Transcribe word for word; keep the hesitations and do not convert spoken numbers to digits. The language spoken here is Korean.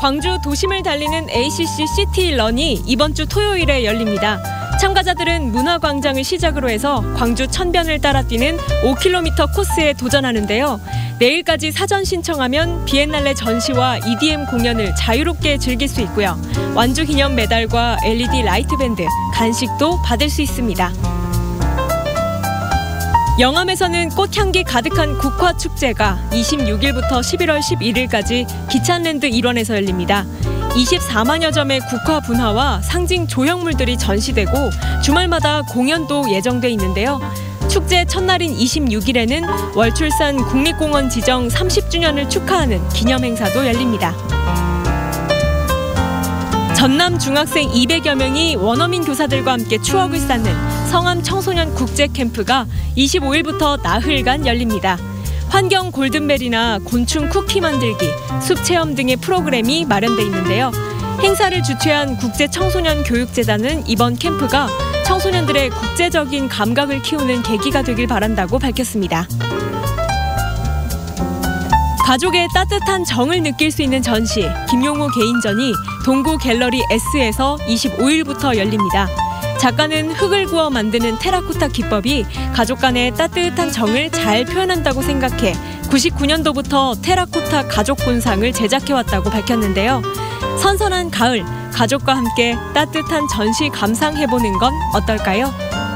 광주 도심을 달리는 에이씨씨 시티런이 이번 주 토요일에 열립니다. 참가자들은 문화광장을 시작으로 해서 광주 천변을 따라 뛰는 오 킬로미터 코스에 도전하는데요. 내일까지 사전 신청하면 비엔날레 전시와 이디엠 공연을 자유롭게 즐길 수 있고요. 완주 기념 메달과 엘이디 라이트 밴드, 간식도 받을 수 있습니다. 영암에서는 꽃향기 가득한 국화축제가 이십육일부터 십일월 십일일까지 기찬랜드 일원에서 열립니다. 이십사만여 점의 국화 분화와 상징 조형물들이 전시되고 주말마다 공연도 예정돼 있는데요. 축제 첫날인 이십육일에는 월출산 국립공원 지정 삼십 주년을 축하하는 기념행사도 열립니다. 전남 중학생 이백여 명이 원어민 교사들과 함께 추억을 쌓는 성암 청소년 국제 캠프가 이십오일부터 나흘간 열립니다. 환경 골든벨이나 곤충 쿠키 만들기, 숲 체험 등의 프로그램이 마련돼 있는데요. 행사를 주최한 국제청소년교육재단은 이번 캠프가 청소년들의 국제적인 감각을 키우는 계기가 되길 바란다고 밝혔습니다. 가족의 따뜻한 정을 느낄 수 있는 전시, 김용호 개인전이 동구 갤러리 S에서 이십오일부터 열립니다. 작가는 흙을 구워 만드는 테라코타 기법이 가족 간의 따뜻한 정을 잘 표현한다고 생각해 구십구년도부터 테라코타 가족본상을 제작해왔다고 밝혔는데요. 선선한 가을, 가족과 함께 따뜻한 전시 감상해보는 건 어떨까요?